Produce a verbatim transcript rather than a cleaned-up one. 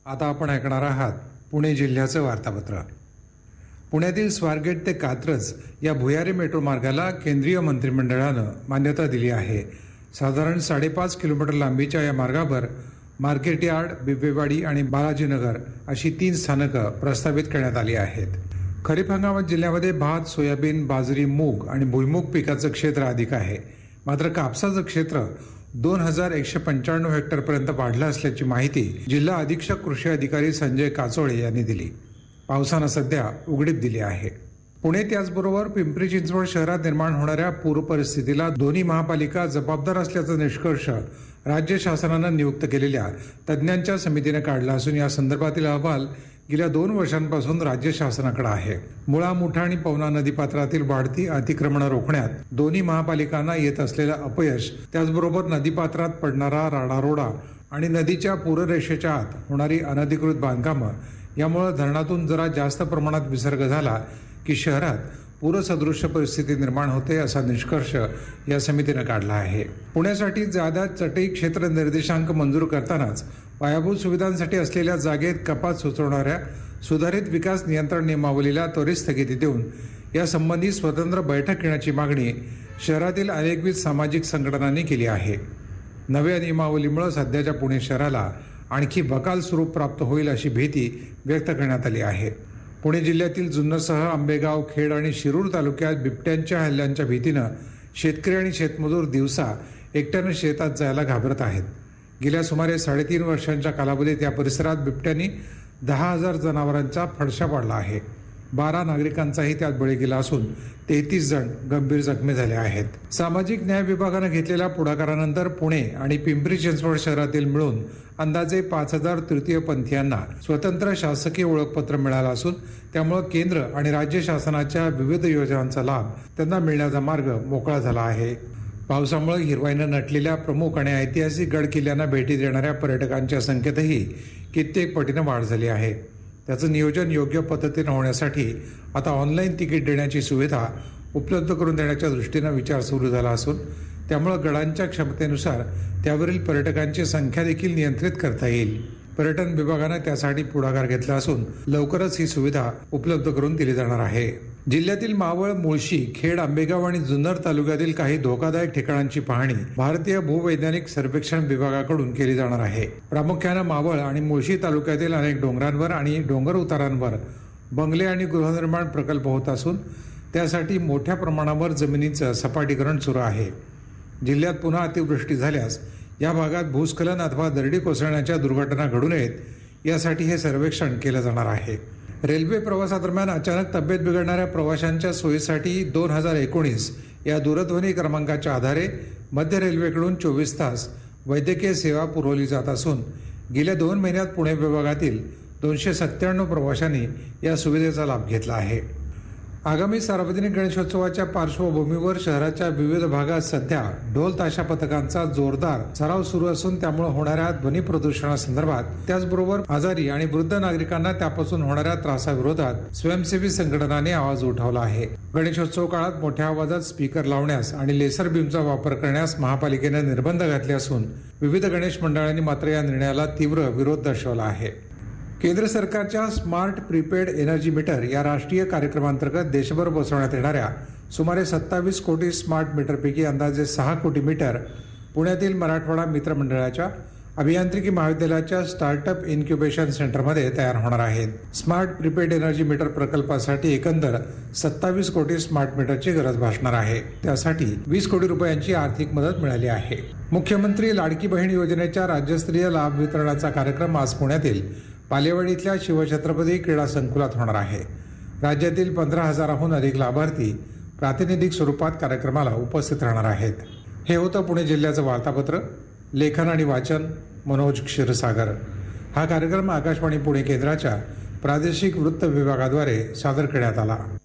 आता आपण ऐकणार आहात पुणे जिल्ह्याचं वार्तापत्र। पुण्यातील स्वारगेट ते कात्रज या भुयारी मेट्रो मार्गाला केंद्रीय मंत्रिमंडळानं मान्यता दिली आहे। साधारण साडेपाच किलोमीटर लांबीच्या या मार्गावर मार्केट यार्ड, बिबवेवाडी आणि बालाजीनगर अशी तीन स्थानकं प्रस्तावित करण्यात आली आहेत। खरीप हंगामात जिल्ह्यामध्ये भात, सोयाबीन, बाजरी, मूग आणि भुईमूग पिकाचं क्षेत्र अधिक आहे। मात्र कापसाचं क्षेत्र दोन हजार एकशे पंच्याण्णव हेक्टरपर्यंत वाढलं असल्याची माहिती जिल्हा अधीक्षक कृषी अधिकारी संजय काचोळे यांनी दिली। पावसानं सध्या उघडीप दिली आहे। पुणे त्याचबरोबर पिंपरी चिंचवड शहरात निर्माण होणाऱ्या पूर परिस्थितीला दोन्ही महापालिका जबाबदार असल्याचा निष्कर्ष राज्य शासनानं नियुक्त केलेल्या तज्ज्ञांच्या समितीने काढला असून या संदर्भातील अहवाल गेल्या दोन वर्षांपासून राज्य शासनाकडे आहे। मुळा, मुठा आणि पवना नदीपात्रातील वाढती अतिक्रमणं रोखण्यात दोन्ही महापालिकांना येत असलेलं अपयश, त्याचबरोबर नदीपात्रात पडणारा राडारोडा आणि नदीच्या पूररेषेच्या आत होणारी अनधिकृत बांधकामं यामुळे धरणातून जरा जास्त प्रमाणात विसर्ग झाला की शहरात पूरसदृश्य परिस्थिती निर्माण होते असा निष्कर्ष या समितीने काढला आहे। पुण्यासाठी जादा चटई क्षेत्र निर्देशांक मंजूर करतानाच पायाभूत सुविधांसाठी असलेल्या जागेत कपात सुचवणाऱ्या सुधारित विकास नियंत्रण नियमावलीला त्वरित स्थगिती देऊन यासंबंधी स्वतंत्र बैठक घेण्याची मागणी शहरातील अनेकविध सामाजिक संघटनांनी केली आहे। नव्या नियमावलीमुळे सध्याच्या पुणे शहराला आणखी बकाल स्वरूप प्राप्त होईल अशी भीती व्यक्त करण्यात आली आहे। पुणे जिल्ह्यातील जुन्नरसह आंबेगाव, खेड आणि शिरूर तालुक्यात बिबट्यांच्या हल्ल्यांच्या भीतीनं शेतकरी आणि शेतमजूर दिवसा एकट्यानं शेतात जायला घाबरत आहेत। गेल्या सुमारे साडेतीन वर्षांच्या कालावधीत या परिसरात बिबट्यांनी दहा हजार जनावरांचा फडशा पाडला आहे। बारा नागरिकांचाही त्यात बळी गेला असून तेहतीस जण गंभीर जखमी झाले आहेत। सामाजिक न्याय विभागानं घेतलेल्या पुढाकारानंतर पुणे आणि पिंपरी चिंचवड शहरातील मिळून अंदाजे पाच हजार तृतीयपंथीयांना स्वतंत्र शासकीय ओळखपत्र मिळालं असून त्यामुळे केंद्र आणि राज्य शासनाच्या विविध योजनांचा लाभ त्यांना मिळण्याचा मार्ग मोकळा झाला आहे। पावसामुळे हिरवाईनं नटलेल्या प्रमुख आणि ऐतिहासिक गड किल्ल्यांना भेटी देणाऱ्या पर्यटकांच्या संख्येतही कित्येक पटीनं वाढ झाली आहे। त्याचं नियोजन योग्य पद्धतीनं होण्यासाठी आता ऑनलाईन तिकीट देण्याची सुविधा उपलब्ध करून देण्याच्या दृष्टीनं विचार सुरू झाला असून त्यामुळे गडांच्या क्षमतेनुसार त्यावरील पर्यटकांची संख्या देखील नियंत्रित करता येईल। पर्यटन विभागानं त्यासाठी पुढाकार घेतला असून लवकरच ही सुविधा उपलब्ध करून दिली जाणार आहे। जिल्ह्यातील मावळ, मुळशी, खेड, आंबेगाव आणि जुन्नर तालुक्यातील काही धोकादायक ठिकाणांची पाहणी भारतीय भूवैज्ञानिक सर्वेक्षण विभागाकडून केली जाणार आहे। प्रामुख्यानं मावळ आणि मुळशी तालुक्यातील अनेक डोंगरांवर आणि डोंगर उतारांवर बंगले आणि गृहनिर्माण प्रकल्प होत असून त्यासाठी मोठ्या प्रमाणावर जमिनीचं सपाटीकरण सुरू आहे। जिल्ह्यात पुन्हा अतिवृष्टी झाल्यास या भागात भूस्खलन अथवा दरडी कोसळण्याच्या दुर्घटना घडू नयेत यासाठी हे सर्वेक्षण केलं जाणार आहे। रेल्वे प्रवासादरम्यान अचानक तब्येत बिघडणाऱ्या प्रवाशांच्या सोयीसाठी दोन हजार एकोणीस या दूरध्वनी क्रमांकाच्या आधारे मध्य रेल्वेकडून चोवीस तास वैद्यकीय सेवा पुरवली जात असून गेल्या दोन महिन्यात पुणे विभागातील दोनशे सत्त्याण्णव प्रवाशांनी या सुविधेचा लाभ घेतला आहे। आगामी सार्वजनिक गणेशोत्सवाच्या पार्श्वभूमीवर शहराच्या विविध भागात सध्या ढोल ताशा पथकांचा जोरदार सराव सुरू असून त्यामुळे होणाऱ्या ध्वनी प्रदूषणासंदर्भात त्याचबरोबर आजारी आणि वृद्ध नागरिकांना त्यापासून होणाऱ्या त्रासाविरोधात स्वयंसेवी संघटनांनी आवाज उठवला आहे। गणेशोत्सव काळात मोठ्या आवाजात स्पीकर लावण्यास आणि लेसर बीमचा वापर करण्यास महापालिकेने निर्बंध घातले असून विविध गणेश मंडळांनी मात्र या निर्णयाला तीव्र विरोध दर्शवला आहे। केंद्र सरकारच्या स्मार्ट प्रीपेड एनर्जी मीटर या राष्ट्रीय कार्यक्रमांतर्गत देशभर बसवण्यात येणाऱ्या सुमारे सत्तावीस कोटी स्मार्ट मीटरपैकी अंदाजे सहा कोटी मीटर पुण्यातील मराठवाडा मित्र मंडळाच्या अभियांत्रिकी महाविद्यालयाच्या स्टार्टअप इन्क्युबेशन सेंटरमध्ये तयार होणार आहेत। स्मार्ट प्रीपेड एनर्जी मीटर प्रकल्पासाठी एकंदर सत्तावीस कोटी स्मार्ट मीटरची गरज भासणार आहे। त्यासाठी वीस कोटी रुपयांची आर्थिक मदत मिळाली आहे। मुख्यमंत्री लाडकी बहीण योजनेच्या राज्यस्तरीय लाभ वितरणाचा कार्यक्रम आज पुण्यातील पालेवाडी इथल्या शिवछत्रपती क्रीडा संकुलात होणार आहे। राज्यातील पंधरा हजाराहून अधिक लाभार्थी प्रातिनिधिक स्वरूपात कार्यक्रमाला उपस्थित राहणार आहेत। हे होतं पुणे जिल्ह्याचं वार्तापत्र। लेखन आणि वाचन मनोज क्षीरसागर। हा कार्यक्रम आकाशवाणी पुणे केंद्राच्या प्रादेशिक वृत्त विभागाद्वारे सादर करण्यात आला।